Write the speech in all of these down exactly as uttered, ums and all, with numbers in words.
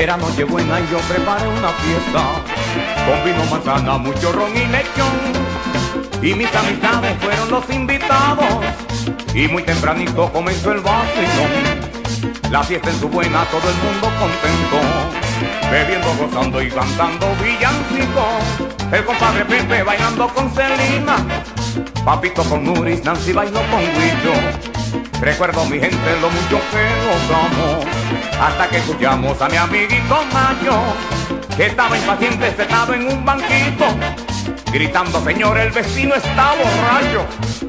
Era noche buena y yo preparé una fiesta con vino, manzana, mucho ron y lechón. Y mis amistades fueron los invitados y muy tempranito comenzó el vacilón. La fiesta en su buena, todo el mundo contento, bebiendo, gozando y cantando villancicos. El compadre Pepe bailando con Celina, Papito con Nuris, Nancy bailó con Guillo. Recuerdo mi gente lo mucho que gozamos, hasta que escuchamos a mi amiguito Mayo, que estaba impaciente sentado en un banquito, gritando: señor, el vecino está borracho.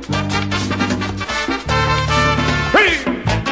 ¡Sí!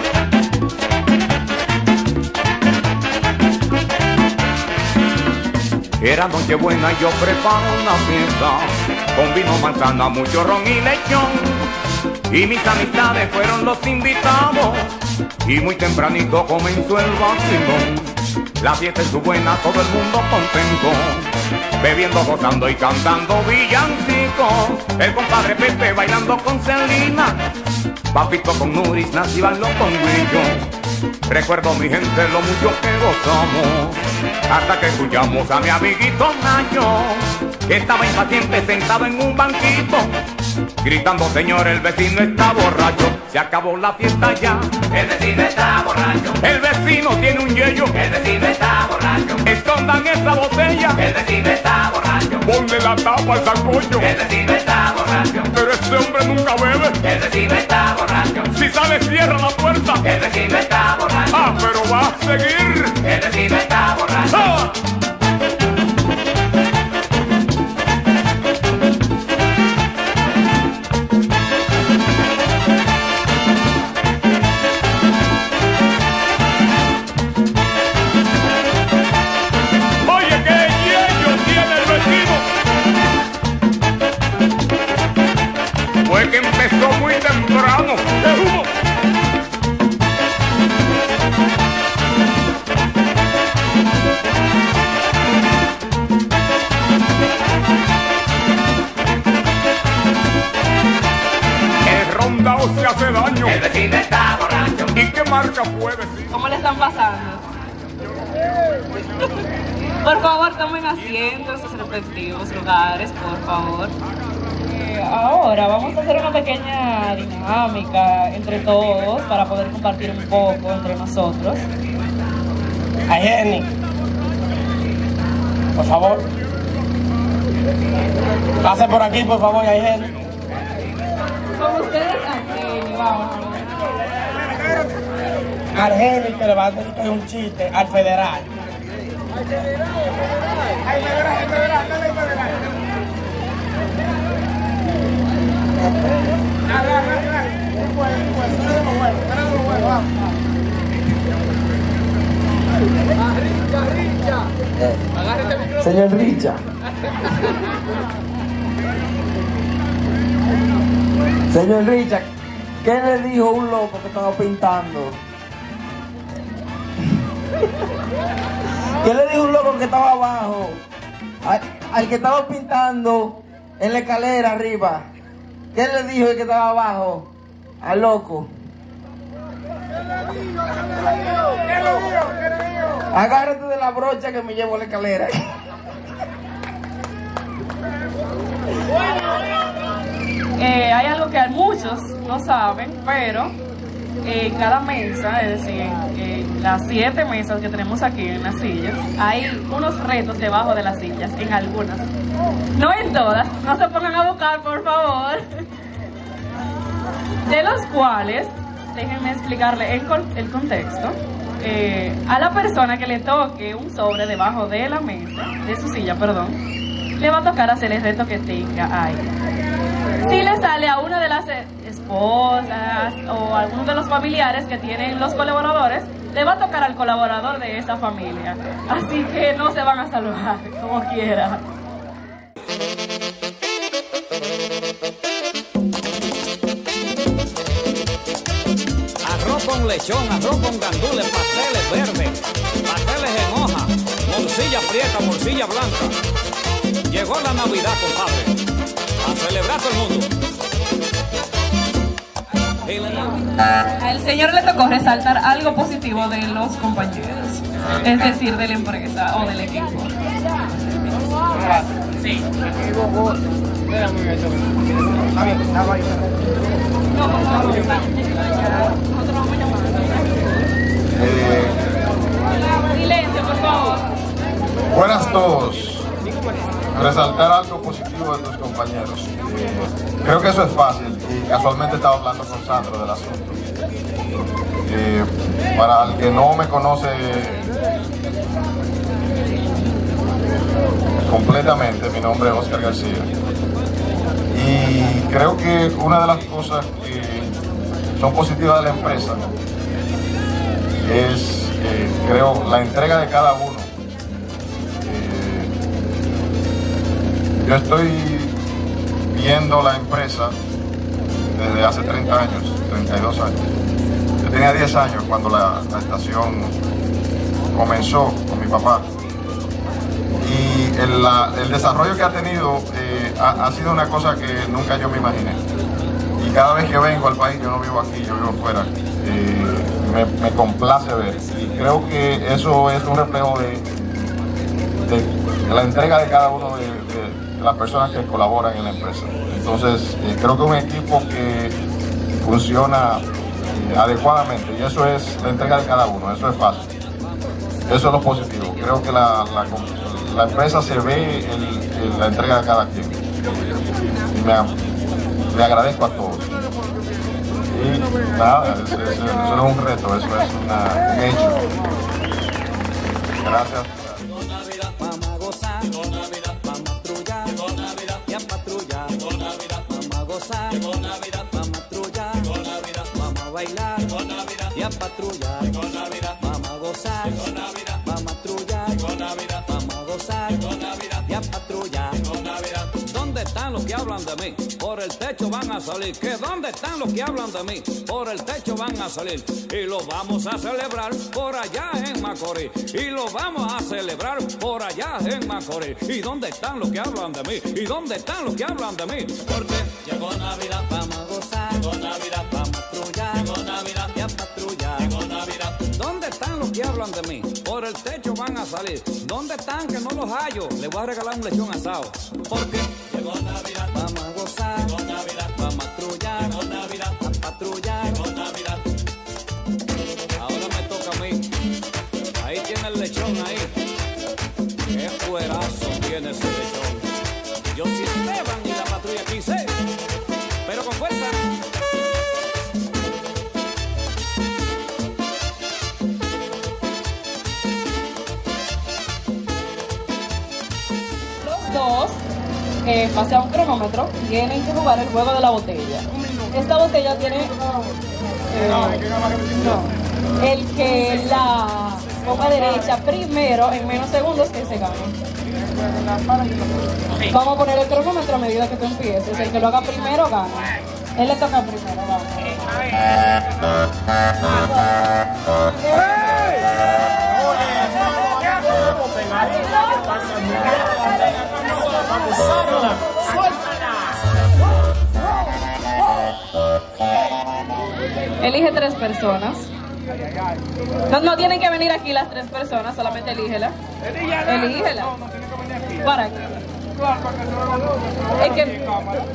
Era noche buena y yo preparo una fiesta con vino, manzana, mucho ron y lechón. Y mis amistades fueron los invitados y muy tempranito comenzó el vacilón. La fiesta estuvo buena, todo el mundo contento, bebiendo, gozando y cantando villancicos. El compadre Pepe bailando con Celina, Papito con Nuris, Nancy bailó con Guillo. Recuerdo mi gente lo mucho que gozamos, hasta que escuchamos a mi amiguito Nacho, que estaba impaciente sentado en un banquito, gritando: señor, el vecino está borracho. Se acabó la fiesta ya, el vecino está borracho. El vecino tiene un yello, el vecino está borracho. Escondan esa botella, el vecino está borracho. Ponle la tapa al sancocho, el vecino está borracho. Pero este hombre nunca bebe, el vecino está borracho. Si sale cierra la puerta, el vecino está borracho. Ah, pero va a seguir, el vecino está borracho. ¡Ah! Que empezó muy temprano. El rondao se hace daño. El vecino está borracho. ¿Y qué marca puede decir? ¿Cómo le están pasando? Por favor, tomen asiento en sus respectivos lugares, por favor. Ahora vamos a hacer una pequeña dinámica entre todos para poder compartir un poco entre nosotros. Ay, Jenny, por favor, pase por aquí, por favor, ay, Jenny. Con ustedes, Argeni, vamos. Argeni, que le va a dedicar un chiste al federal. Al federal, al federal, al federal, al federal. Señor Richa. Señor Richa, ¿qué le dijo un loco que estaba pintando? ¿Qué le dijo un loco que estaba abajo? Al, al que estaba pintando en la escalera arriba. ¿Qué le dijo el que estaba abajo al loco? ¿Qué le dijo? ¿Qué le dijo? ¿Qué le dijo? Agárrate de la brocha que me llevo a la escalera. Eh, hay algo que muchos no saben, pero en cada mesa, es decir, en las siete mesas que tenemos aquí en las sillas, hay unos retos debajo de las sillas, en algunas. No en todas, no se pongan a buscar, por favor. De los cuales, déjenme explicarle el, el contexto. Eh, a la persona que le toque un sobre debajo de la mesa, de su silla, perdón, le va a tocar hacer el reto que tenga ahí. Si le sale a una de las esposas o a alguno de los familiares que tienen los colaboradores, le va a tocar al colaborador de esa familia. Así que no se van a salvar, como quiera. Arroz con lechón, arroz con gandules, pasteles verdes, pasteles en hoja, morcilla prieta, morcilla blanca. Llegó la Navidad, compadre. A celebrar todo el mundo. Al señor le tocó resaltar algo positivo de los compañeros. es decir, de la empresa o del equipo. Sí. No, por favor, nosotros vamos a llamar. Eh, Silencio, por favor. buenas todos. Resaltar algo positivo de tus compañeros. Eh, creo que eso es fácil y casualmente estaba hablando con Sandro del asunto. Eh, para el que no me conoce completamente, mi nombre es Oscar García. Y creo que una de las cosas que son positivas de la empresa es, eh, creo, la entrega de cada uno. Eh, yo estoy viendo la empresa desde hace treinta años, treinta y dos años. Yo tenía diez años cuando la, la estación comenzó con mi papá. Y el, la, el desarrollo que ha tenido eh, ha, ha sido una cosa que nunca yo me imaginé. Y cada vez que vengo al país, yo no vivo aquí, yo vivo fuera, eh, me, me complace ver. Y creo que eso es un reflejo de, de, de la entrega de cada uno de, de, de las personas que colaboran en la empresa. Entonces, eh, creo que es un equipo que funciona eh, adecuadamente y eso es la entrega de cada uno, eso es fácil. Eso es lo positivo. Creo que la, la, la empresa se ve en, en la entrega de cada quien. Y me, me agradezco a todos. Y nada, eso, eso, eso no es un reto, eso es una, un hecho. Gracias. Vamos a gozar, vamos a patrullar, y a patrullar, vamos a gozar, vamos a patrullar, vamos a bailar, y a patrullar, vamos a gozar, vamos a patrullar, vamos a gozar, y a patrullar. ¿Dónde están los que hablan de mí? Por el techo van a salir. ¿Que dónde están los que hablan de mí? Por el techo van a salir. Y lo vamos a celebrar por allá en Macorís. Y lo vamos a celebrar por allá en Macorís. ¿Y dónde están los que hablan de mí? ¿Y dónde están los que hablan de mí? Porque llegó Navidad, vamos a gozar. Llegó Navidad, vamos a patrullar. Llegó Navidad, y a patrullar. Llegó Navidad. ¿Dónde están los que hablan de mí? Por el techo van a salir. ¿Dónde están que no los hallo? Les voy a regalar un lechón asado. Porque llegó Navidad, vamos a gozar. Llegó Navidad, vamos a patrullar. Llegó Navidad, a patrullar. Llegó Navidad. Ahora me toca a mí. Ahí tiene el lechón ahí. Qué fuerazo tiene ese lechón. Yo sí Esteban y la patrulla quise, pero con fuerza. Dos, eh, en base a un cronómetro, tienen que jugar el juego de la botella. Esta botella tiene eh, no, el que la ponga derecha primero en menos segundos que se gane. Vamos a poner el cronómetro a medida que tú empieces. El que lo haga primero gana. Él le toca primero, Elige tres personas. No, no tienen que venir aquí las tres personas, solamente elígela. Elígela. ¿Para qué? Es que...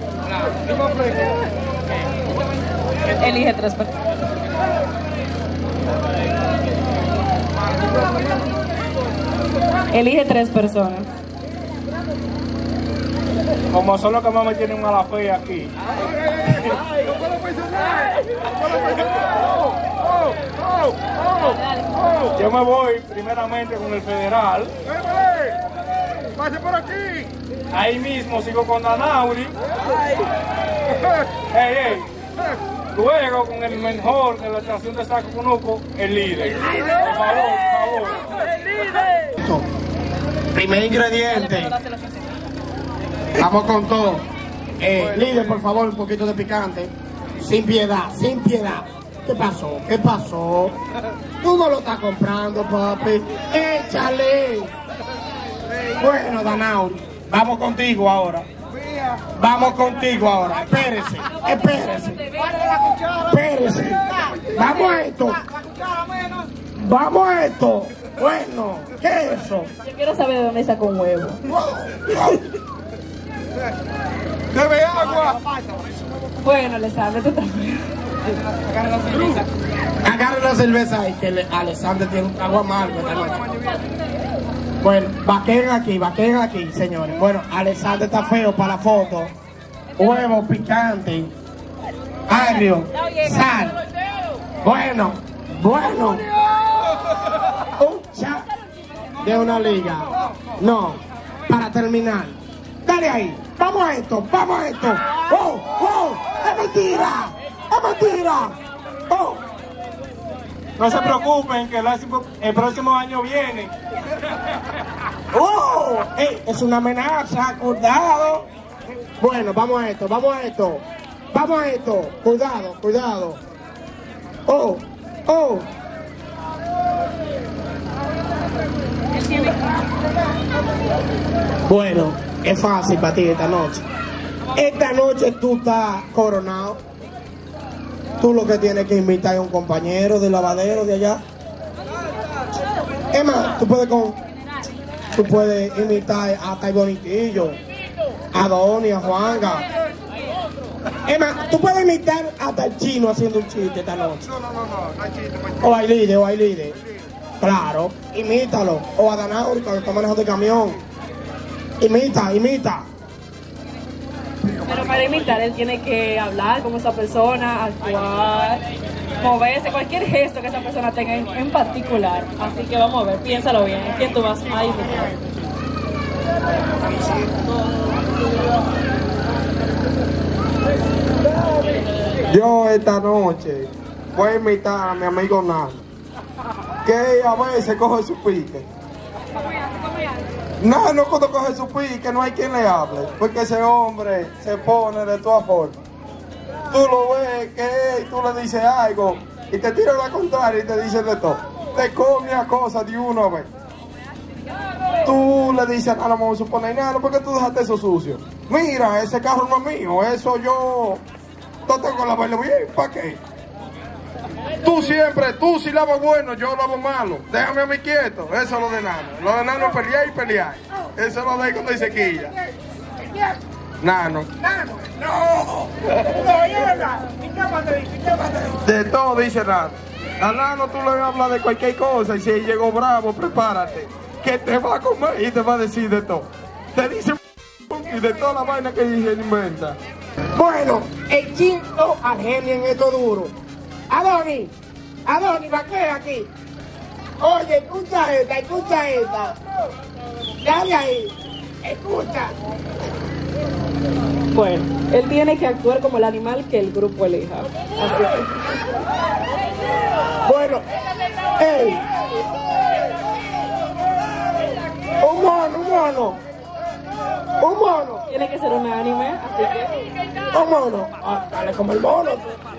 Elige tres personas. Elige tres personas. Como solo que mamá tiene un mala fe aquí. Yo me voy primeramente con el federal. ¡Pase por aquí! Ahí mismo sigo con Danauri. Hey, hey. Luego con el mejor de la estación de Saco Cunuco, el líder. Por favor, por favor. ¡El líder! Primer ingrediente. Vamos con todo. Eh, líder, por favor, un poquito de picante. Sin piedad, sin piedad. ¿Qué pasó? ¿Qué pasó? Tú no lo estás comprando, papi. Échale. Bueno, Danauri, vamos contigo ahora. Vamos contigo ahora. Espérese, espérese. Espérese. Vamos a esto. Vamos a esto. bueno, ¿qué es eso? Yo quiero saber de dónde sacó un huevo. ¡Bebe agua! Bueno, Alexander, tú también. Agarra una cerveza ahí, que le, Alexander tiene un trago amargo esta noche. Bueno, vaqueen aquí, vaqueen aquí, señores. Bueno, Alexander está feo para la foto. Huevo picante, agrio, sal. Bueno, bueno. Un chat de una liga. No, para terminar. Dale ahí, vamos a esto, vamos a esto. ¡Oh, oh! ¡Es mentira! ¡Es mentira! ¡Oh! No se preocupen, que el, el próximo año viene. ¡Oh! Ey, es una amenaza, cuidado. Bueno, vamos a esto, vamos a esto. Vamos a esto, cuidado, cuidado. ¡Oh! ¡Oh! Bueno, es fácil para ti esta noche. Esta noche tú estás coronado. Tú lo que tienes que invitar a un compañero de lavadero de allá. Es más, tú puedes con, tú puedes invitar a Tai Bonitillo, a Donny, a Juanga. Es más, tú puedes imitar hasta el chino haciendo un chiste esta noche. No, no, no, no, no hay chiste, no hay chiste. O hay líder, o hay líder. Claro, imítalo. O a Danauri cuando está manejando el camión. Imita, imita. Pero para imitar, él tiene que hablar con esa persona, actuar, moverse, cualquier gesto que esa persona tenga en, en particular. Así que vamos a ver, piénsalo bien. ¿Quién tú vas a imitar? Yo esta noche voy a invitar a mi amigo Nano, que a veces coge su pique. Nano cuando coge su pique no hay quien le hable, porque ese hombre se pone de todas formas. Tú lo ves que tú le dices algo y te tira la contraria y te dice de todo. Te come a cosas de una vez. Tú le dices a Nano, vamos a suponer, Nano, ¿por qué tú dejaste eso sucio? Mira, ese carro no es mío, eso yo... No tengo que lavarlo bien, ¿para qué? Tú siempre, tú si lavas bueno, yo lavo malo. Déjame a mí quieto. Eso es lo de Nano. Lo de Nano es pelear y pelear. Eso es lo de cuando dice quilla. Nano. Nano, no. De todo dice Nano. A Nano tú le hablas de cualquier cosa y si llegó bravo, prepárate. Que te va a comer y te va a decir de todo. Te dice y de toda la vaina que se inventa. Bueno, el chingo al genio en esto duro. Adoni, Adoni, vaquea aquí. Oye, escucha esta, escucha esta. Dale ahí, escucha. Bueno, él tiene que actuar como el animal que el grupo elija. Así que... Bueno, ey. Un mono, un mono. Un mono. Tiene que ser un anime, así que... Un mono. Ah, dale como el mono.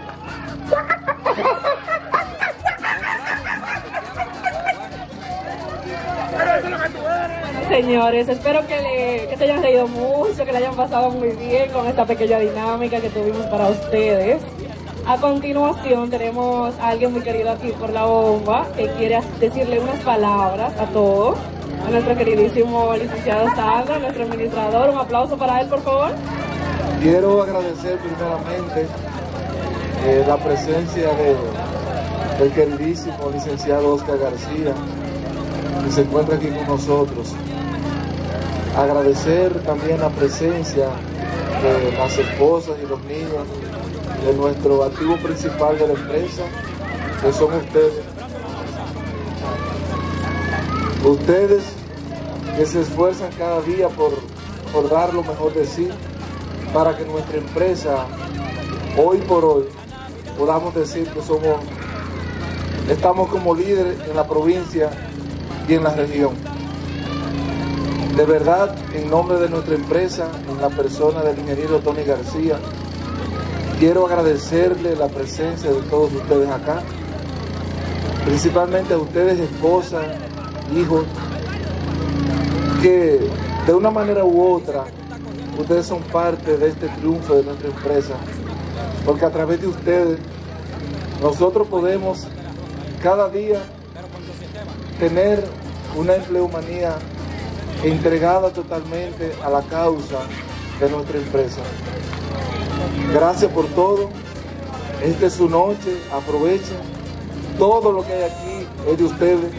Señores, espero que, le, que se hayan reído mucho, que le hayan pasado muy bien con esta pequeña dinámica que tuvimos para ustedes. A continuación tenemos a alguien muy querido aquí por la bomba que quiere decirle unas palabras a todos. A nuestro queridísimo licenciado Sandra, nuestro administrador. Un aplauso para él, por favor. Quiero agradecer primeramente eh, la presencia de, del queridísimo licenciado Oscar García, que se encuentra aquí con nosotros. Agradecer también la presencia de las esposas y los niños de nuestro activo principal de la empresa, que son ustedes. Ustedes que se esfuerzan cada día por, por dar lo mejor de sí para que nuestra empresa, hoy por hoy, podamos decir que somos, estamos como líderes en la provincia y en la región. De verdad, en nombre de nuestra empresa, en la persona del ingeniero Tony García, quiero agradecerle la presencia de todos ustedes acá, principalmente a ustedes, esposas, hijos, que de una manera u otra, ustedes son parte de este triunfo de nuestra empresa, porque a través de ustedes, nosotros podemos cada día tener una empleomanía entregada totalmente a la causa de nuestra empresa. Gracias por todo. Esta es su noche, aprovechen. Todo lo que hay aquí es de ustedes.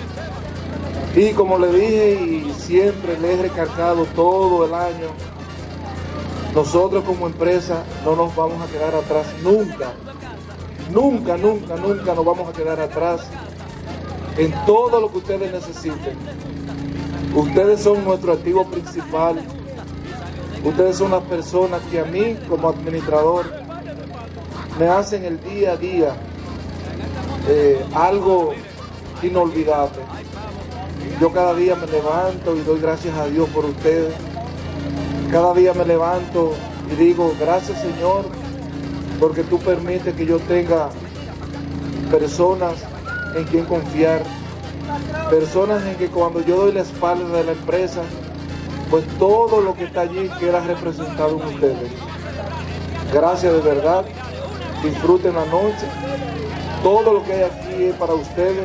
Y como le dije y siempre les he recalcado todo el año, nosotros como empresa no nos vamos a quedar atrás nunca. Nunca, nunca, nunca nos vamos a quedar atrás en todo lo que ustedes necesiten. Ustedes son nuestro activo principal. Ustedes son las personas que a mí como administrador me hacen el día a día eh, algo inolvidable. Yo cada día me levanto y doy gracias a Dios por ustedes. Cada día me levanto y digo, gracias Señor, porque tú permites que yo tenga personas en quien confiar, personas en que cuando yo doy la espalda de la empresa, pues todo lo que está allí queda representado en ustedes. Gracias de verdad, disfruten la noche, todo lo que hay aquí es para ustedes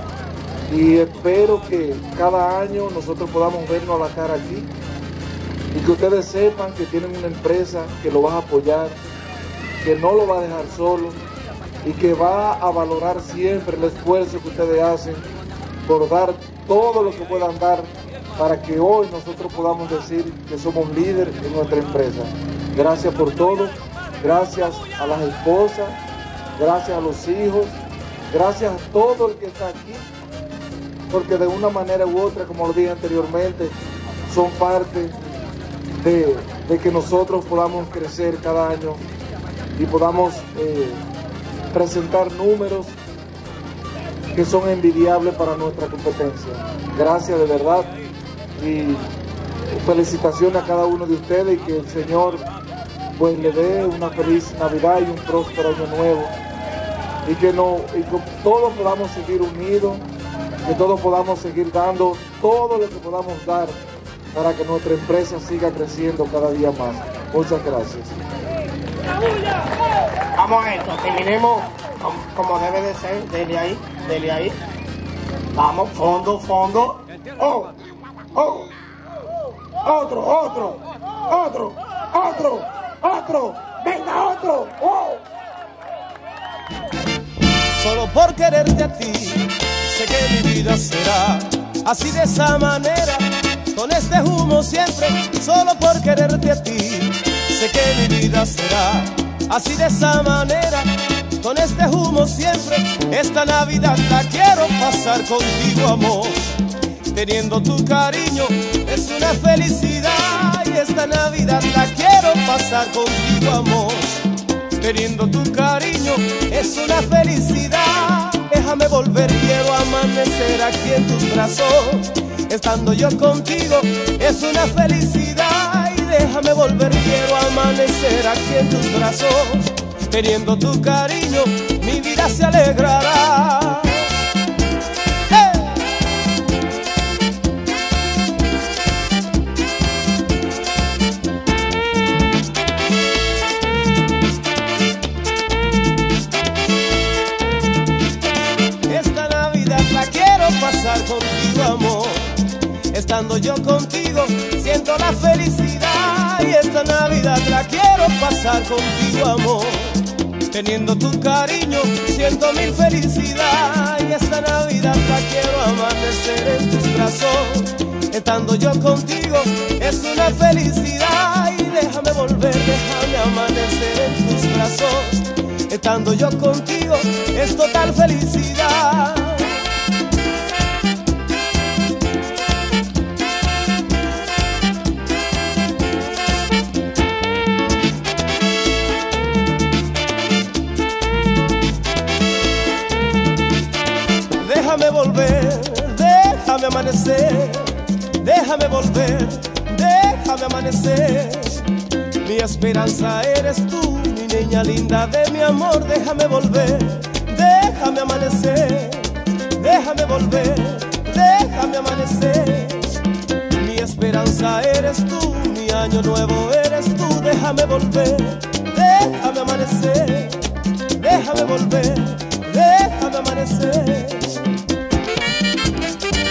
y espero que cada año nosotros podamos vernos a la cara aquí y que ustedes sepan que tienen una empresa que lo va a apoyar, que no lo va a dejar solo y que va a valorar siempre el esfuerzo que ustedes hacen por dar todo lo que puedan dar para que hoy nosotros podamos decir que somos líderes en nuestra empresa. Gracias por todo, gracias a las esposas, gracias a los hijos, gracias a todo el que está aquí, porque de una manera u otra, como lo dije anteriormente, son parte de, de que nosotros podamos crecer cada año y podamos eh, presentar números que son envidiables para nuestra competencia. Gracias de verdad y felicitaciones a cada uno de ustedes y que el Señor pues le dé una feliz Navidad y un próspero año nuevo y que, no, y que todos podamos seguir unidos, que todos podamos seguir dando todo lo que podamos dar para que nuestra empresa siga creciendo cada día más. Muchas gracias. Vamos a esto, terminemos como, como debe de ser, dele ahí, dele ahí. Vamos, fondo, fondo. Oh, oh. Otro, otro, otro, otro, otro. Venga, otro. Oh. Solo por quererte a ti, sé que mi vida será así de esa manera, con este humo siempre. Solo por quererte a ti, sé que mi vida será así de esa manera, con este humo siempre. Esta Navidad la quiero pasar contigo, amor, teniendo tu cariño es una felicidad. Y esta Navidad la quiero pasar contigo, amor, teniendo tu cariño es una felicidad. Déjame volver, quiero amanecer aquí en tus brazos, estando yo contigo es una felicidad. Y déjame volver, quiero amanecer aquí en tus brazos, teniendo tu cariño mi vida se alegrará. Pasar contigo, amor, estando yo contigo siento la felicidad. Y esta Navidad la quiero pasar contigo, amor, teniendo tu cariño siento mi felicidad. Y esta Navidad la quiero amanecer en tus brazos, estando yo contigo es una felicidad. Y déjame volver, déjame amanecer en tus brazos, estando yo contigo es total felicidad. Déjame volver, déjame amanecer, déjame volver, déjame amanecer. Mi esperanza eres tú, mi niña linda de mi amor. Déjame volver, déjame amanecer, déjame volver, déjame amanecer. Mi esperanza eres tú, mi año nuevo eres tú. Déjame volver, déjame amanecer, déjame volver, déjame amanecer.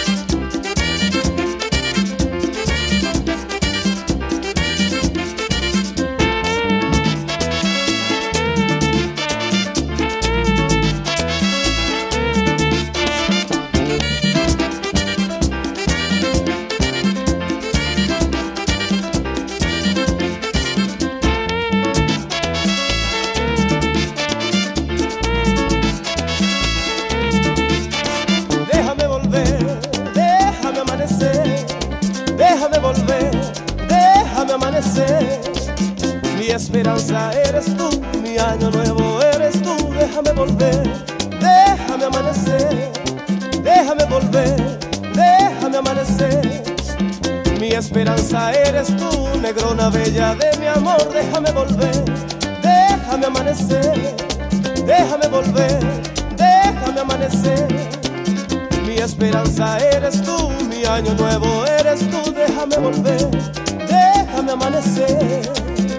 esperanza eres tú, mi año nuevo eres tú. Déjame volver, déjame amanecer, déjame volver, déjame amanecer. Mi esperanza eres tú, negrona bella de mi amor. Déjame volver, déjame amanecer, déjame volver, déjame amanecer. Mi esperanza eres tú, mi año nuevo eres tú. Déjame volver, déjame amanecer.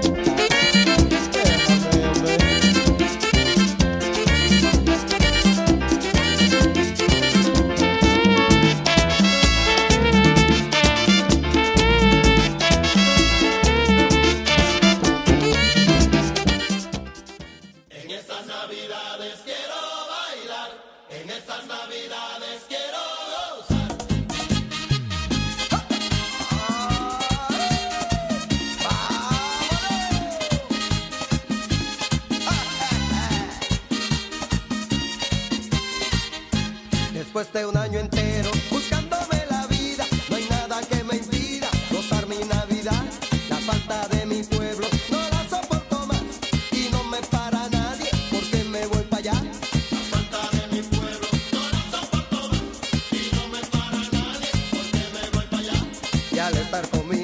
Después de un año entero buscándome la vida, no hay nada que me impida gozar mi Navidad. La falta de mi pueblo no la soporto más y no me para nadie porque me voy para allá. La falta de mi pueblo no la soporto más y no me para nadie porque me voy para allá. Y al estar con mi